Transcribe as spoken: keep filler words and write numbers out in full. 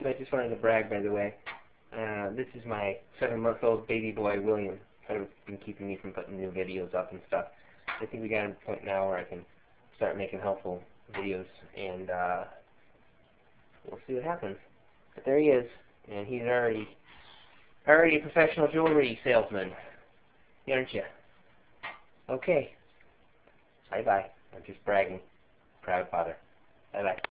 I just wanted to brag, by the way. Uh, this is my seven-month-old baby boy, William. Kind of been keeping me from putting new videos up and stuff. I think we got to a point now where I can start making helpful videos, and uh, we'll see what happens. But there he is, and he's already already a professional jewelry salesman, aren't you? Okay. Bye-bye. I'm just bragging. Proud father. Bye-bye.